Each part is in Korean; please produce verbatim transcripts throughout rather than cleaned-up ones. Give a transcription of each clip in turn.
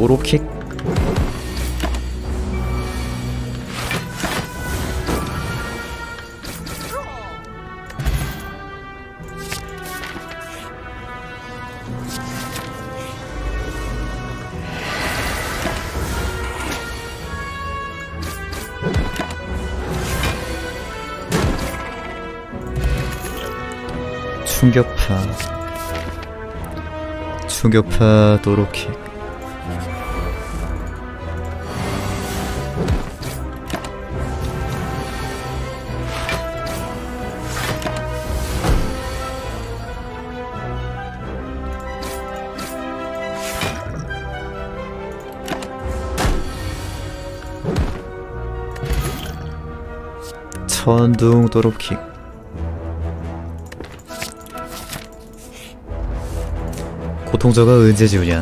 도로킥. 충격파. 충격파 도로킥. 천둥 도로킥. 고통저가 언제 지우냐.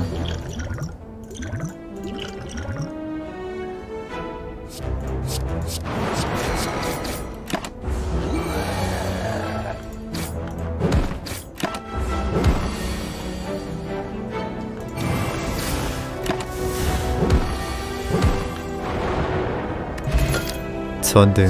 전등.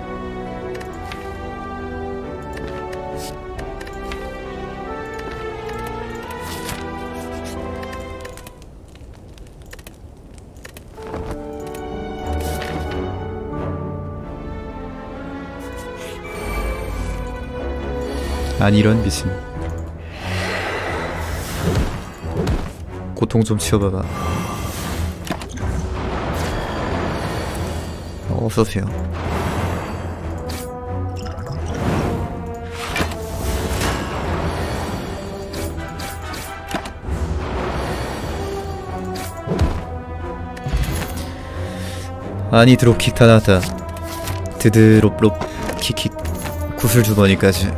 아니 이런 미친. 고통 좀 치워봐봐. 어, 어서오세요. 아니 드롭킥 다 나왔다. 드드롭롭 킥킥 구슬 주머니까지.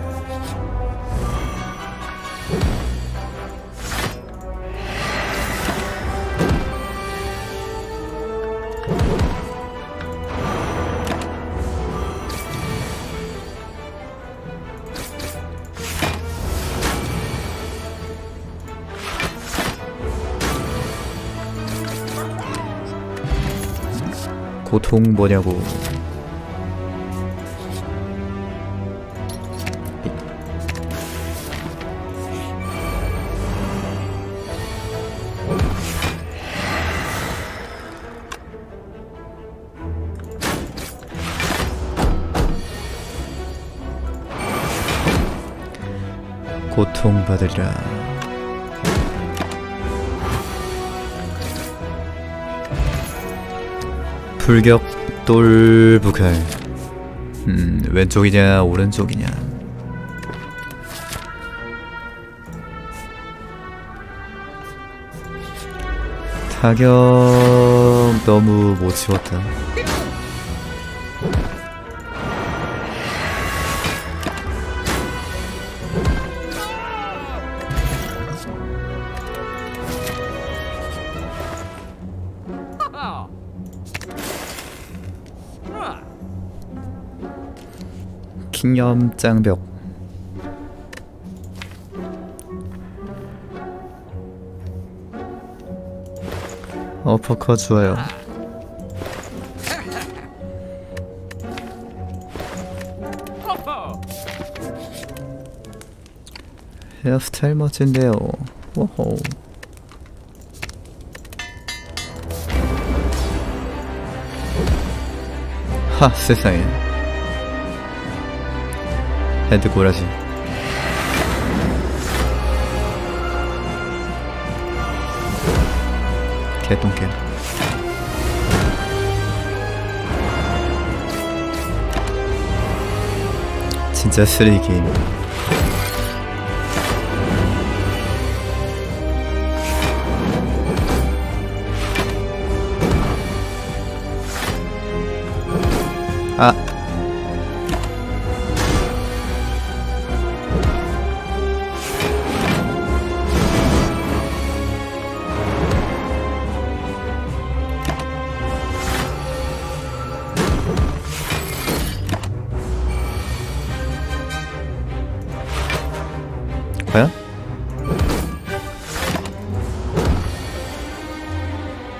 고통 뭐냐고. 고통 받으리라. 불격 똘부칼. 음, 왼쪽이냐 오른쪽이냐. 타격 너무 못 치웠다. 킹염 짱벽. 어퍼컷 좋아요. 헤어스타일 멋진데요. 오호. 하 세상에. 헤드 고라지. 개똥개. 진짜 쓰레기 게임. 아 과연?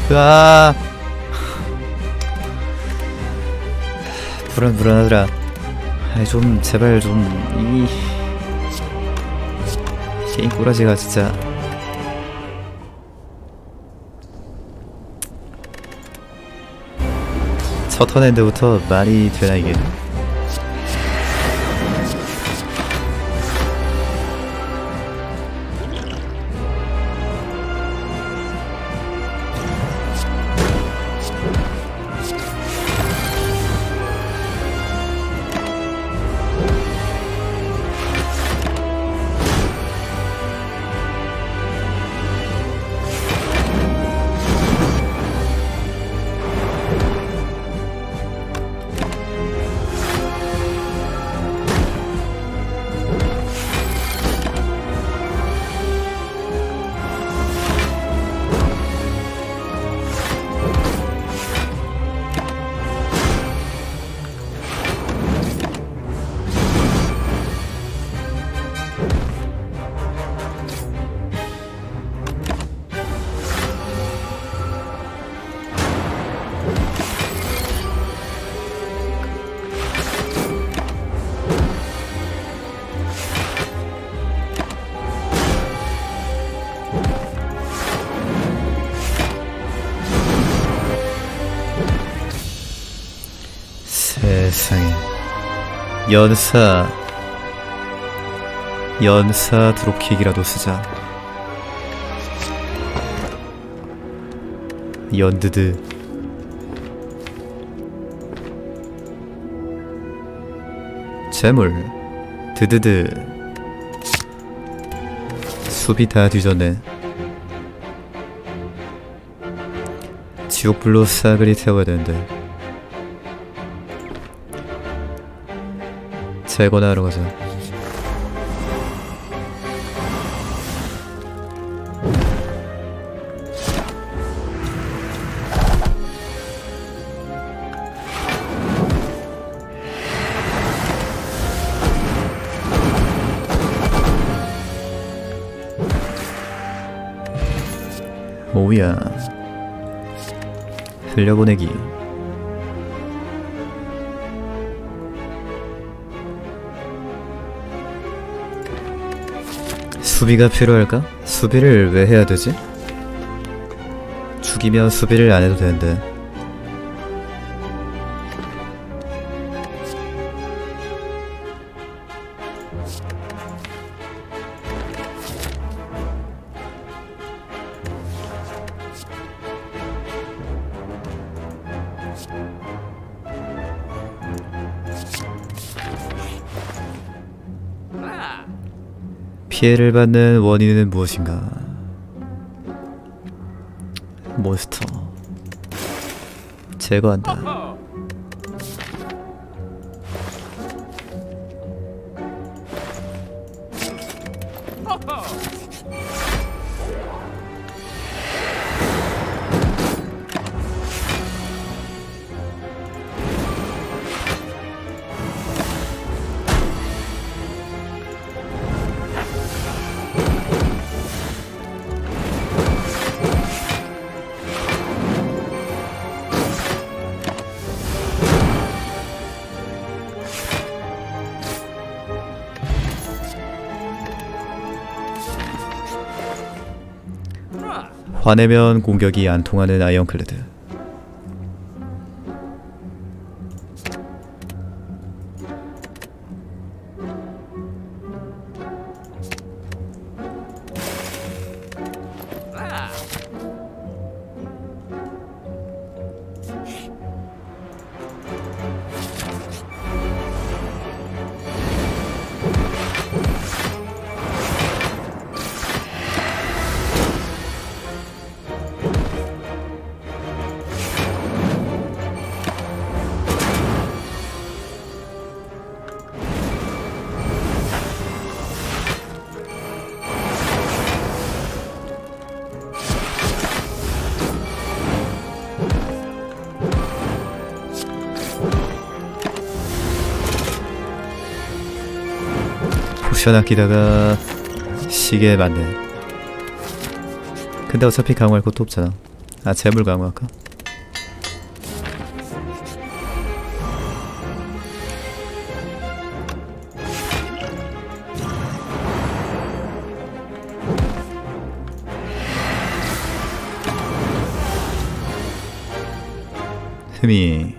으아 불안 불안하더라. 아이 좀 제발 좀 이 게임 꼬라지가 진짜. 첫 턴엔드부터 말이 되나 이게. 세상에. 연사 연사 드롭킥이라도 쓰자. 연드드. 재물 드드드. 수비 다 뒤졌네. 지옥불로 싸그리 태워야 되는데. 재거나 하러 가자. 오야. 흘려보내기. 수비가 필요할까? 수비를 왜 해야 되지? 죽이면 수비를 안 해도 되는데. 피해를 받는 원인은 무엇인가? 몬스터 제거한다. 화내면 공격이 안 통하는 아이언클레드. 포션 아끼다가 시계 맞네. 근데 어차피 강화할 것도 없잖아. 아, 재물 강화할까? 흠이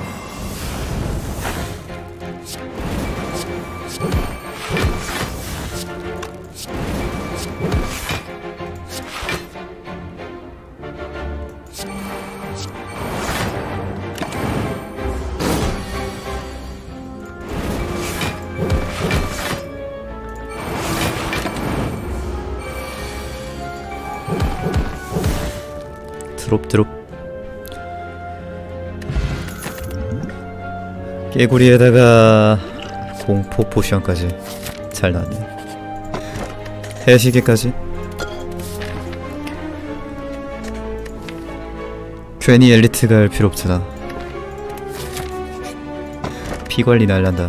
드롭 드롭 깨구리에다가 공포 포션까지 잘 나왔네. 해시계까지. 괜히 엘리트 갈 필요 없잖아. 피관리 날란다.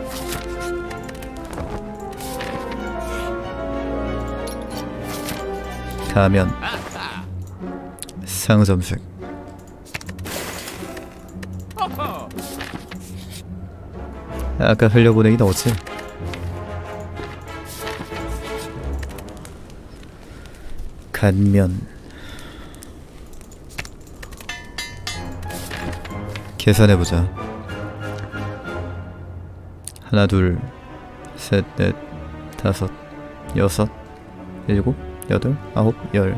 가면 상점색. 아까 흘려보내기 넣었지? 간면. 계산해보자. 하나 둘 셋 넷 다섯 여섯 일곱 여덟 아홉 열.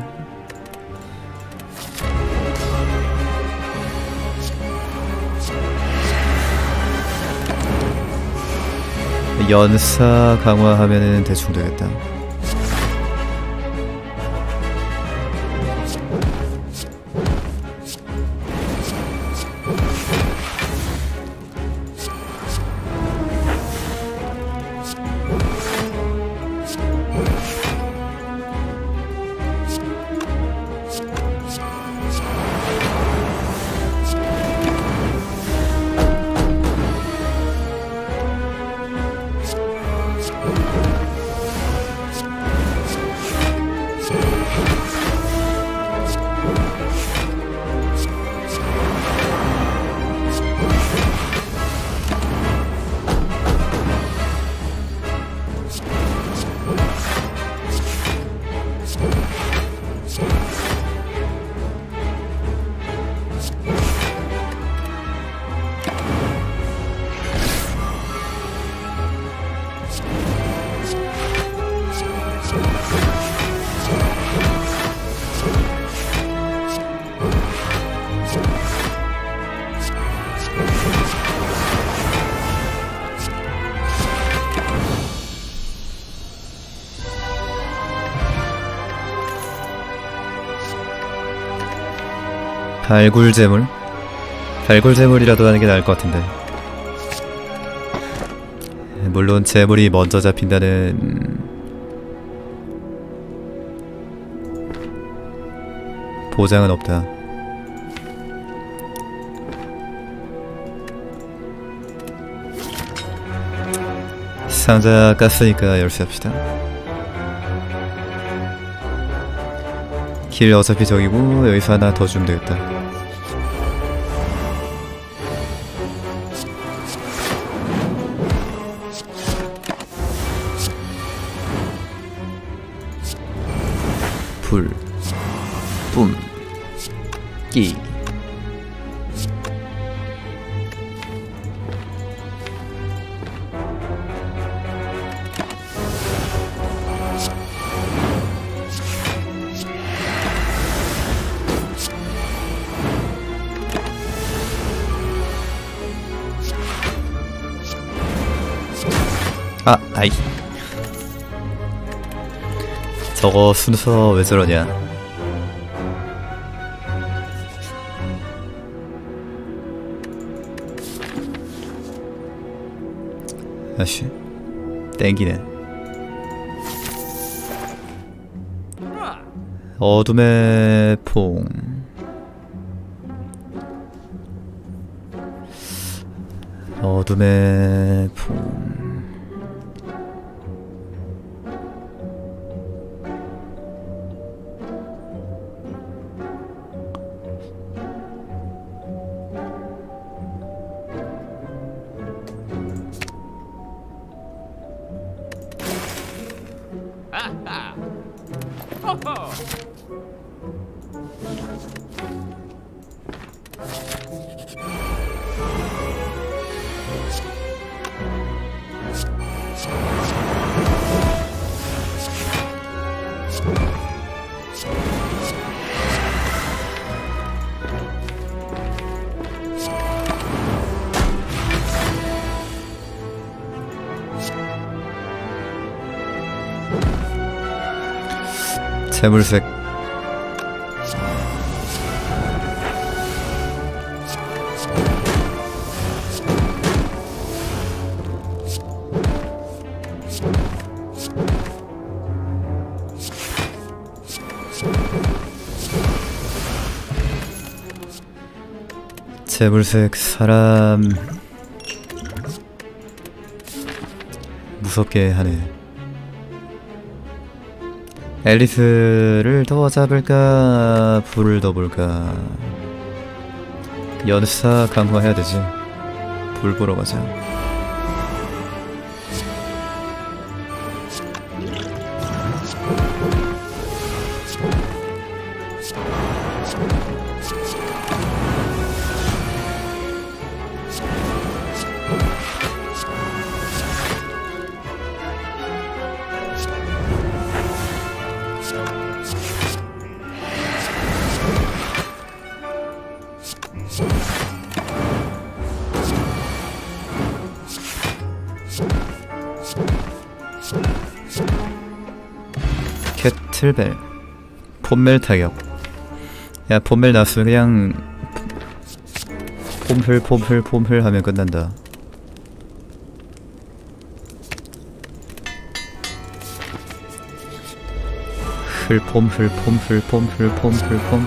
연사 강화하면은 대충 되겠다. 발굴재물? 발굴재물이라도 하는 게 나을 것 같은데. 물론 재물이 먼저 잡힌다는 보장은 없다. 상자 깠으니까 열쇠합시다. 길 어차피 저기고 여기서 하나 더 주면 되겠다. 불, 뿜, 끼. 아, 아이. 저거 순서 왜 저러냐. 아씨, 땡기네. 어둠의 풍. 어둠의 풍. 재물색 재물색 사람 무섭게 하네. 앨리스를 더 잡을까 불을 더 볼까. 연사 강화해야 되지. 불 보러 가자. 캐틀벨 폼멜 타격. 야, 폼멜 나왔으면 그냥 폼흘 폼흘 폼흘 하면 끝난다. 흘 폼흘 폼흘 폼흘 폼흘 폼.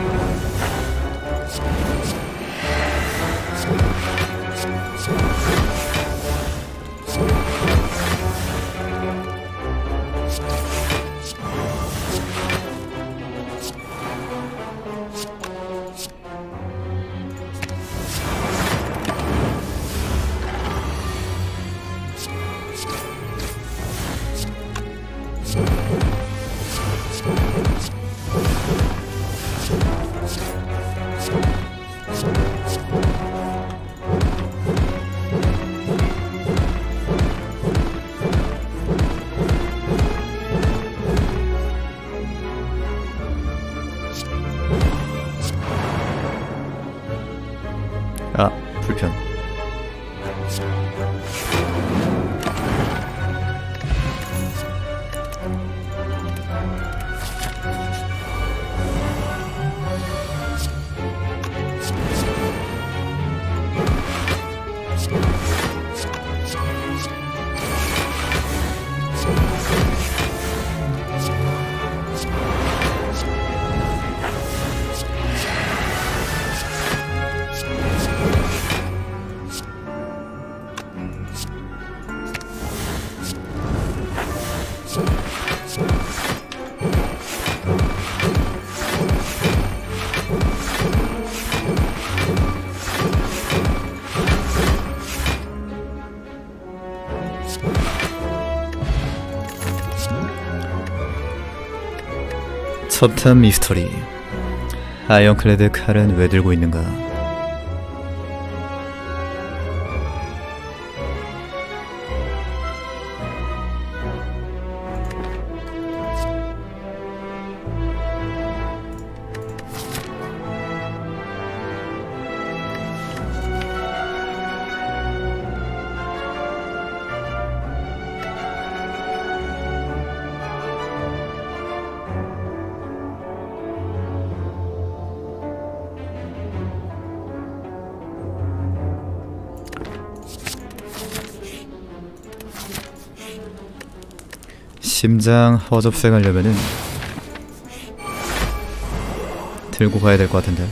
아, 불편. 섭탐 미스터리. 아이언클레드 칼은 왜 들고 있는가? 심장 허접생 하려면은 들고 가야 될 것 같은데.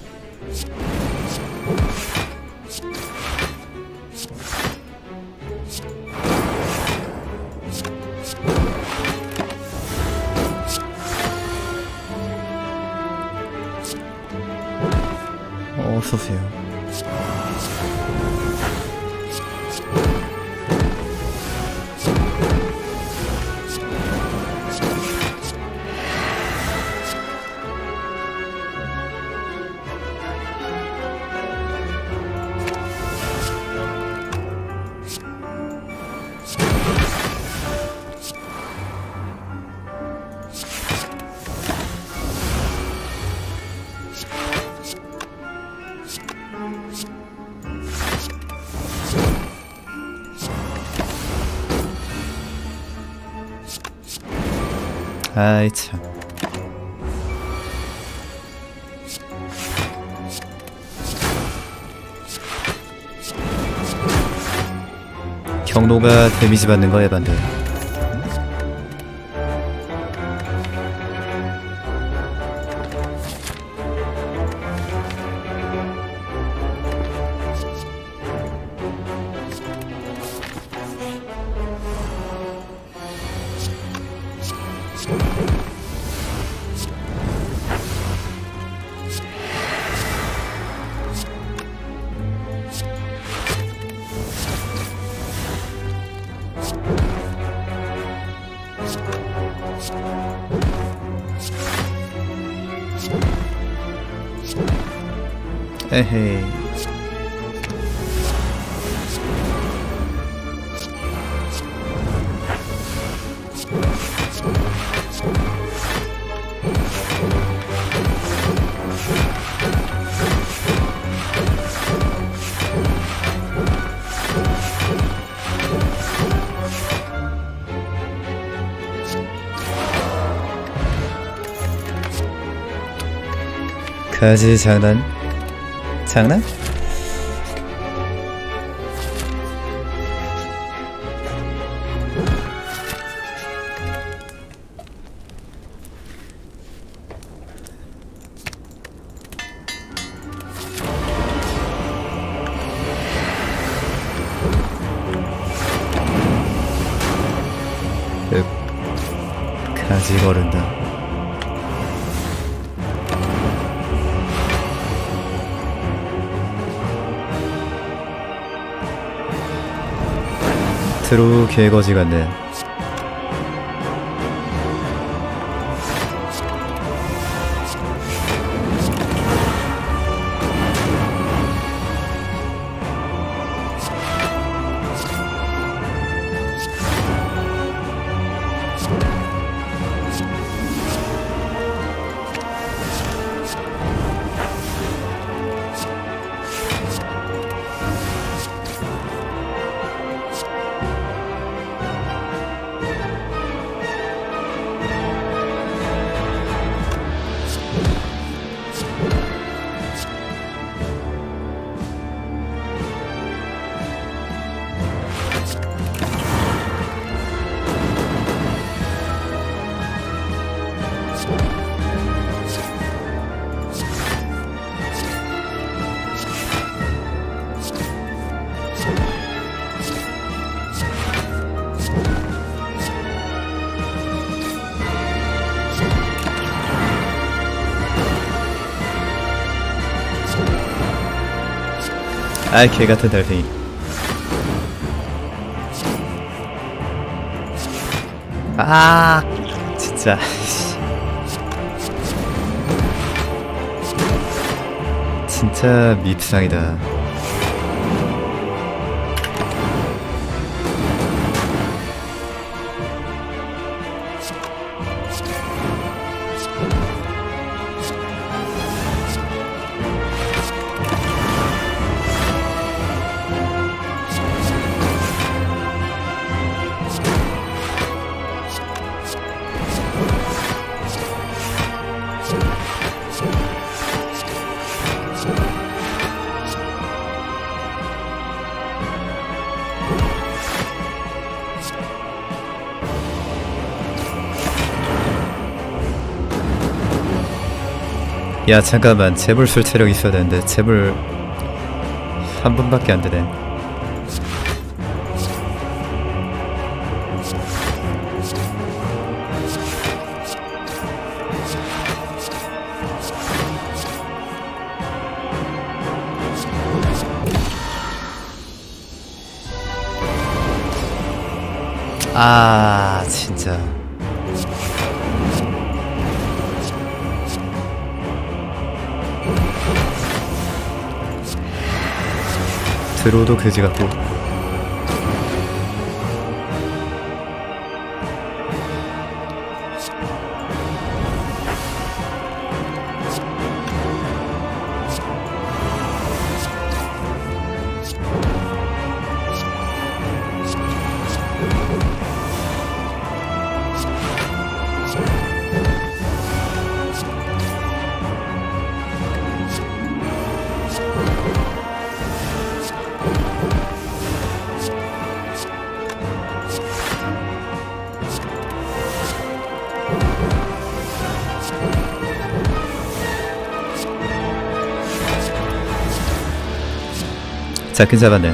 어서오세요. 아이 참. 경로가 데미지 받는 거 에반데. 에헤이. 가지 장난? 장난? 윽, 가지 거른다. 트루 개거지 같네. 아이 개같은 달팽이. 아 진짜 진짜 밉상이다. 야 잠깐만, 재물술 체력 있어야 되는데 재물 한 분밖에 안 되네. 아 진짜 드로도 그지 같고. 잡긴 잡았네.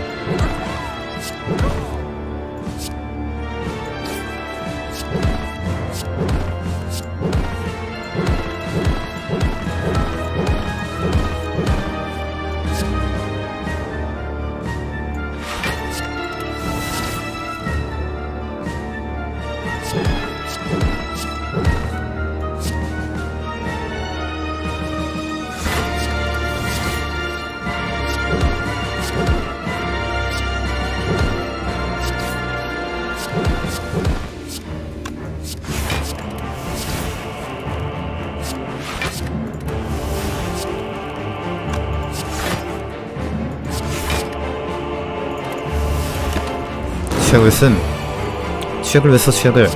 취약을 쓴. 취약을 왜 써, 취약을.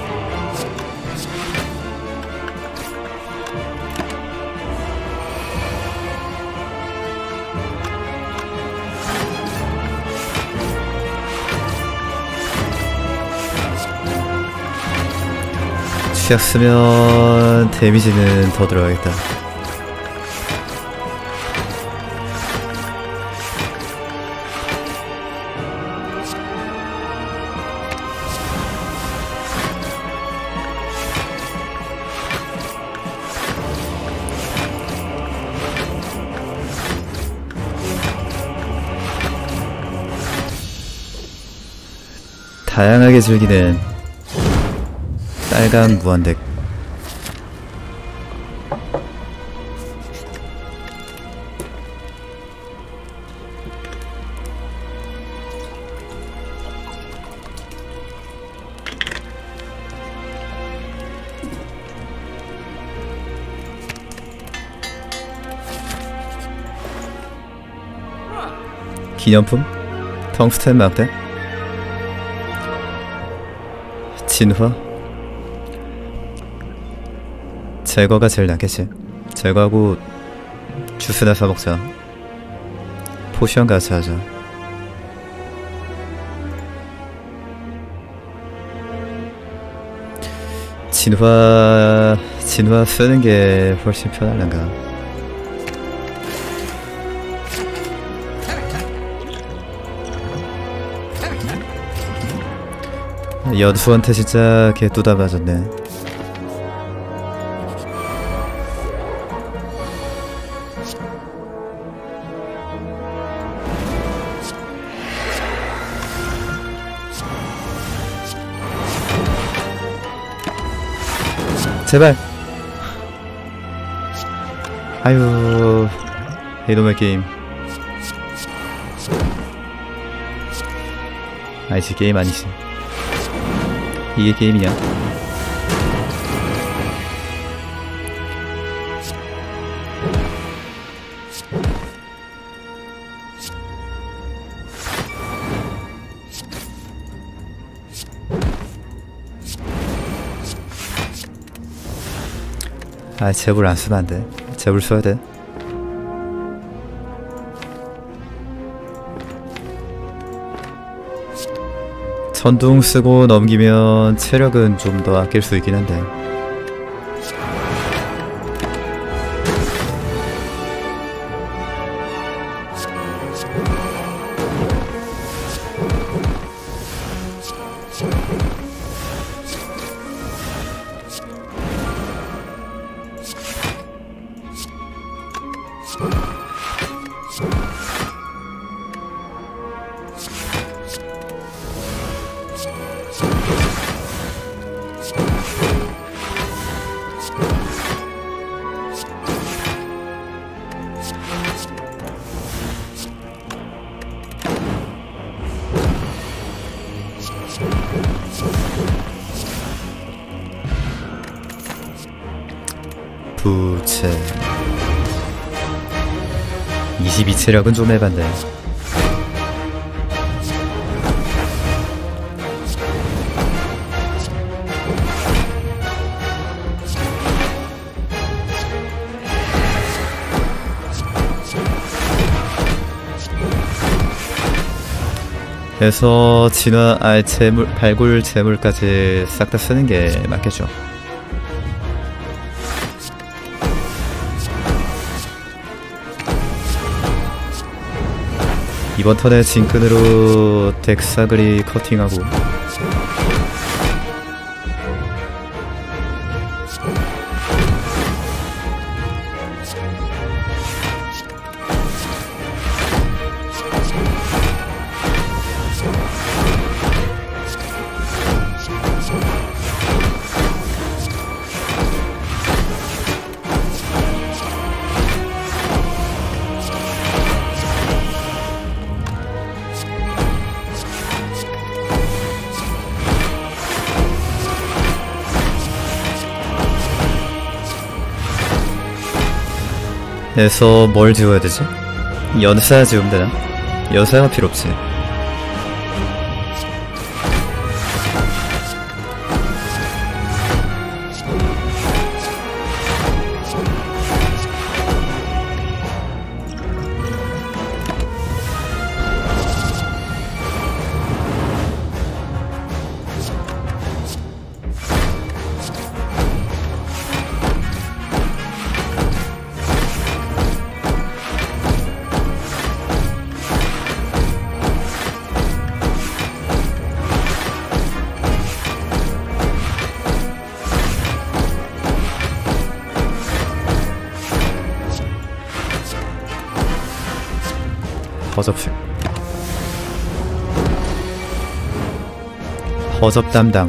취약 쓰면 데미지는 더 들어가겠다. 다양하게 즐기는 빨간 무한덱. 기념품? 텅스텐 막대? 진화? 제거가 제일 낫겠지. 제거하고 주스나 사먹자. 포션 같이 하자. 진화... 진화 쓰는 게 훨씬 편할란가. 연수한테 진짜 개뚜다 맞았네. 제발. 아유, 이놈의 게임. 아니지, 게임 아니지. 이게 게임이냐? 아, 제불 안 쓰면 안 돼. 제불 써야 돼. 천둥 쓰고 넘기면 체력은 좀 더 아낄 수 있긴 한데. 부채. 이십이 체력은 좀 해봤네. 그래서 진화, 아, 재물, 발굴 재물까지 싹 다 쓰는 게 맞겠죠. 이번 턴에 진끈으로 덱사그리 커팅하고 에서 뭘 지워야 되지? 연사 지우면 되나? 연사가 필요 없지. 허접식 허접 담당.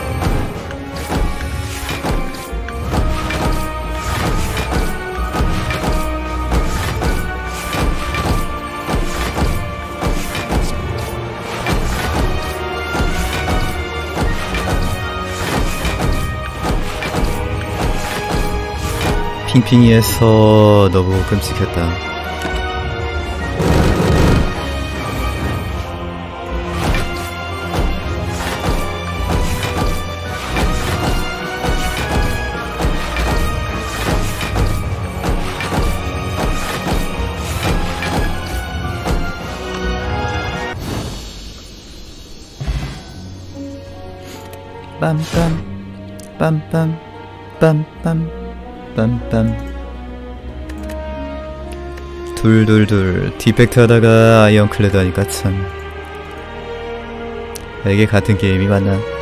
핑핑이에서 너무 끔찍했다. 빰빰 빰빰 빰빰 빰빰. 둘둘둘 디펙트 하다가 아이언클레드 하니까 참 이게 같은 게임이 맞나?